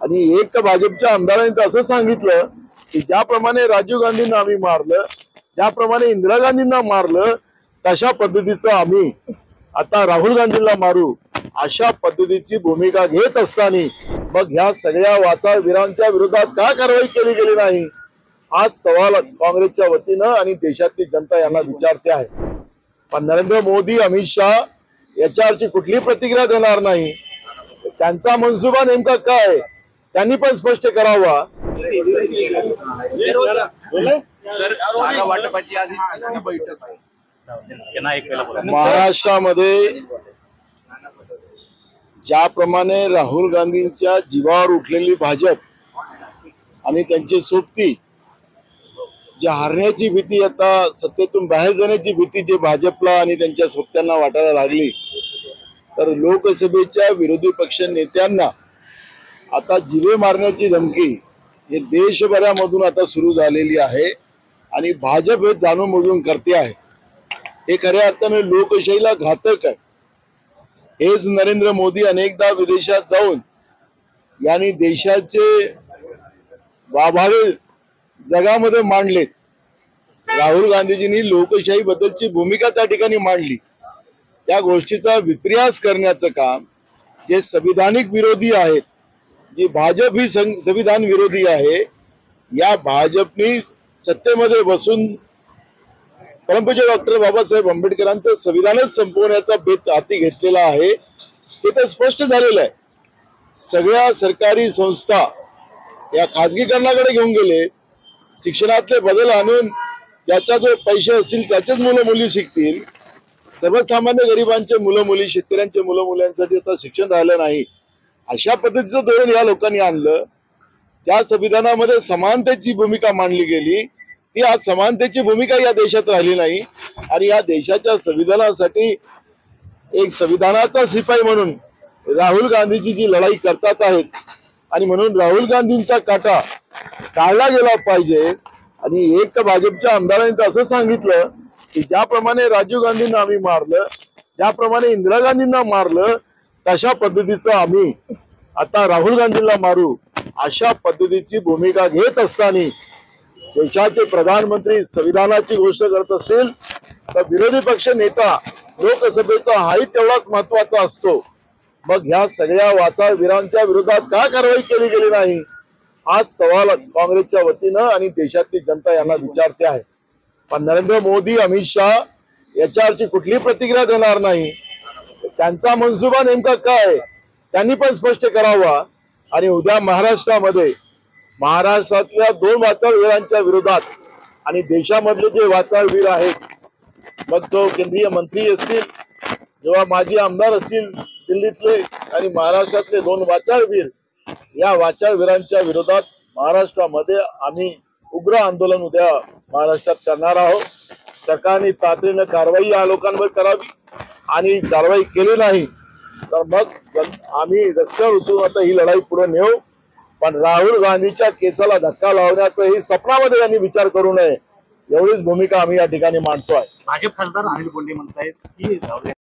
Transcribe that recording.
आणि एक भाजपच्या आमदारांनी तर असं सांगितलं की ज्याप्रमाणे राजीव गांधींना आम्ही मारलं, ज्याप्रमाणे इंदिरा गांधींना मारलं, तशा पद्धतीचं आम्ही आता राहुल गांधींना मारू, अशा पद्धतीची भूमिका घेत असताना मग ह्या सगळ्या वाचाळवीरांच्या विरोधात का कारवाई केली गेली नाही, हा सवाल काँग्रेसच्या वतीनं आणि देशातली जनता यांना विचारते आहे. पण नरेंद्र मोदी, अमित शाह याच्यावरची कुठली प्रतिक्रिया देणार नाही. त्यांचा मनसुबा नेमका काय त्यांनी पण स्पष्ट करावा. महाराष्ट्रामध्ये ज्याप्रमाणे राहुल गांधींच्या जीवावर उठलेली भाजप आणि त्यांची सोबती, जे हारण्याची भीती, आता सत्तेतून बाहेर जाण्याची भीती जे भाजपला आणि त्यांच्या सोबत्यांना वाटायला लागली, तर लोकसभेच्या विरोधी पक्ष नेत्यांना आता जिवे मारण्याची धमकी हे देशभरामधून आता सुरू झालेली आहे आणि भाजप हे जाणून बुजून करते आहे. हे खऱ्या अर्थाने लोकशाहीला घातक आहे. हेच नरेंद्र मोदी अनेकदा विदेशात जाऊन यांनी देशाचे वाभावे जगामध्ये मांडलेत. राहुल गांधीजींनी लोकशाही बद्दलची भूमिका त्या ठिकाणी मांडली. त्या गोष्टीचा विपर्यास करण्याचं काम जे संविधानिक विरोधी आहेत, जी भाजप ही संविधान विरोधी आहे, या भाजपनी सत्तेमध्ये बसून परमपूज्य डॉक्टर बाबासाहेब आंबेडकरांचं संविधानच संपवण्याचा बेत हाती घेतलेला आहे. हे तर स्पष्ट झालेलं आहे. सगळ्या सरकारी संस्था या खाजगीकरणाकडे घेऊन गेले. शिक्षणातले बदल आणून ज्याच्या जो पैसे असतील त्याचेच मुलं मुली शिकतील. सर्वसामान्य गरिबांचे मुलं मुली, शेतकऱ्यांचे मुलं मुलांसाठी आता शिक्षण राहिलं नाही. अशा पद्धतीचं धोरण या लोकांनी आणलं. ज्या संविधानामध्ये समानतेची भूमिका मांडली गेली, ती आज समानतेची भूमिका या देशात राहिली नाही. आणि या देशाच्या संविधानासाठी एक संविधानाचा शिपाई म्हणून राहुल गांधीजी जी लढाई करतात आहेत आणि म्हणून राहुल गांधींचा काटा काढला गेला पाहिजे. आणि एक भाजपच्या आमदारांनी तर असं सांगितलं की ज्याप्रमाणे राजीव गांधींना आम्ही मारलं, ज्याप्रमाणे इंदिरा गांधींना मारलं, तशा पद्धतीचं आम्ही आता राहुल गांधींना मारू, अशा पद्धतीची भूमिका घेत असताना देशाचे प्रधानमंत्री संविधानाची गोष्ट करत असतील तर विरोधी पक्ष नेता लोकसभेचा हाही तेवढाच महत्वाचा असतो. मग ह्या सगळ्या वाचाळवीरांच्या विरोधात का कारवाई केली गेली नाही, हा सवाल काँग्रेसच्या वतीनं आणि देशातली जनता यांना विचारते आहे. पण नरेंद्र मोदी, अमित शाह याच्यावरची कुठली प्रतिक्रिया देणार नाही. त्यांचा मनसुबा नेमका काय त्यांनी पण स्पष्ट करावा. आणि उद्या महाराष्ट्रातल्या 2 वाचाळवीरांच्या विरोधात आणि देशामधले जे वाचाळवीर आहेत, मग तो केंद्रीय मंत्री असतील, जेव्हा माजी आमदार असतील दिल्लीतले, आणि महाराष्ट्रातले 2 वाचाळवीर, या वाचाळवीरांच्या विरोधात महाराष्ट्रामध्ये आम्ही उग्र आंदोलन उद्या महाराष्ट्रात करणार आहोत. सरकारने तातडीनं कारवाई या लोकांवर करावी आणि कारवाई केली नाही तर मग आम्ही रस्त्यावर उतरून आता ही लढाई पुढे नेऊ. पण राहुल गांधीच्या केसाला धक्का लावण्याचं ही स्वप्नामध्ये यांनी विचार करू नये, एवढीच भूमिका आम्ही या ठिकाणी मांडतोय. भाजप खासदार अनिल बोंडे म्हणतायत की